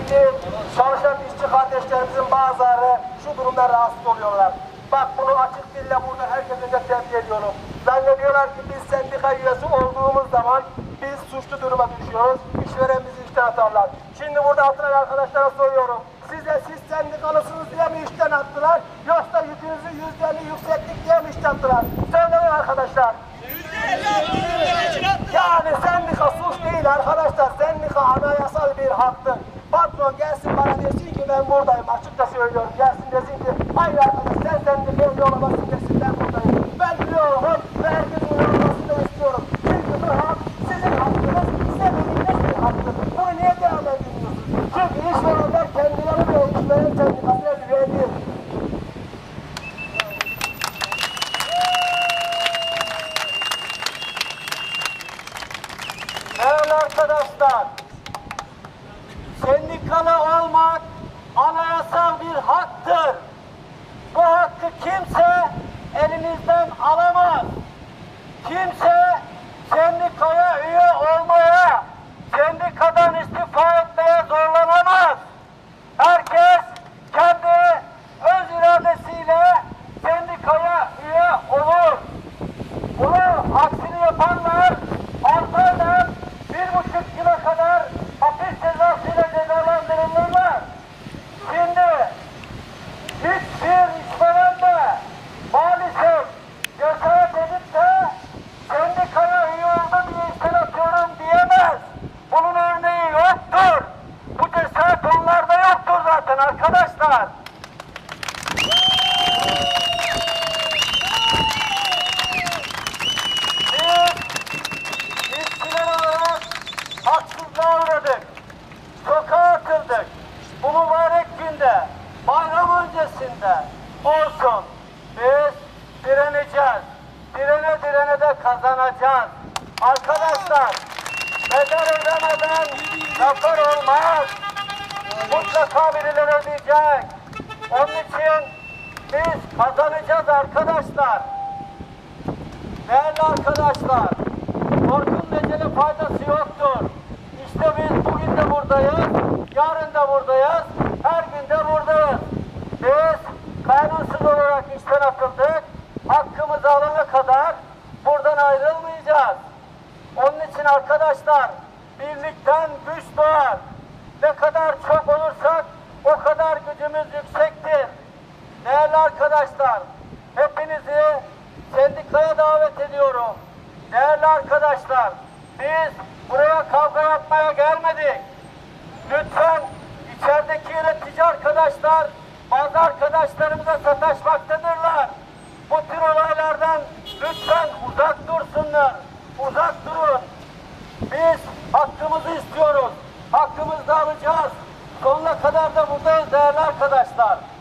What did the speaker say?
Şimdi çalışan işçi kardeşlerimizin bazıları şu durumda rahatsız oluyorlar. Bak bunu açık dille burada herkesin de tembih ediyorum. Zannediyorlar ki biz sendika üyesi olduğumuz zaman biz suçlu duruma düşüyoruz. İşverenimizi işten atarlar. Şimdi burada atılan arkadaşlara soruyorum. Siz sendikalısınız diye mi işten attılar? Yoksa yükünüzü %50 yükseklik diye mi işten attılar? Söyleyin arkadaşlar. Yani sendika suç değil arkadaşlar. Sendika anayasal bir haktır. Patron gelsin bana desin ki ben buradayım. Açıkça söylüyorum. Gelsin desin ki hayır arkadaş sen sendikaya yollamasın desin ben buradayım. Ben biliyorum ve herkesin yollamasını istiyorum. Çünkü bu hak sizin hakkınız, size verilmiş bir haktır. Bunu niye devam ediyorsunuz? Çünkü işverenler kendileri ve işveren sendikasına üyedir. Değerli arkadaşlar, sendikalı olmak anayasal bir haktır. Bu hakkı kimse elinizden alamaz. Kimse sendikaya üye olmaya, sendikadan istifa etmeye zorlanamaz. Herkes kendi öz iradesiyle sendikaya üye olur. Bunu aksini yapanlar 6 aydan 1,5 yıla kadar hapis cezasıyla cezalandırılırlar. Şimdi hiçbir işveren de maalesef cesaret edip de sendikaya üye oldu diye işten atıyorum diyemez. Bunun örneği yoktur. Bu cesaret onlarda yoktur zaten arkadaşlar. Haksızlığa uğradık. Sokağa atıldık. Bu mübarek günde, bayram öncesinde olsun. Biz direneceğiz. Direne direne de kazanacağız. Arkadaşlar, bedel ödemeden zafer olmaz. Mutlaka birileri ödeyecek. Onun için biz kazanacağız arkadaşlar. Değerli arkadaşlar, korkun necele faydası yoktur. İşte biz bugün de buradayız, yarın da buradayız, her gün de buradayız. Biz kanunsuz olarak işten atıldık, hakkımızı alana kadar buradan ayrılmayacağız. Onun için arkadaşlar, birlikten güç doğar. Ne kadar çok olursak o kadar gücümüz yüksektir. Değerli arkadaşlar, hepinizi sendikaya davet ediyorum. Değerli arkadaşlar, biz buraya kavga yapmaya gelmedik. Lütfen içerideki yönetici arkadaşlar, bazı arkadaşlarımıza sataşmaktadırlar. Bu tür olaylardan lütfen uzak dursunlar. Uzak durun. Biz hakkımızı istiyoruz. Hakkımızı da alacağız. Sonuna kadar da buradayız değerli arkadaşlar.